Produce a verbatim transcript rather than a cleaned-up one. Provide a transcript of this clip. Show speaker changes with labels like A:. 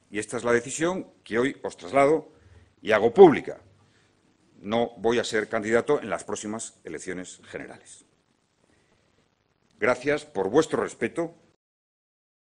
A: Y esta es la decisión que hoy os traslado y hago pública. No voy a ser candidato en las próximas elecciones generales. Gracias por vuestro respeto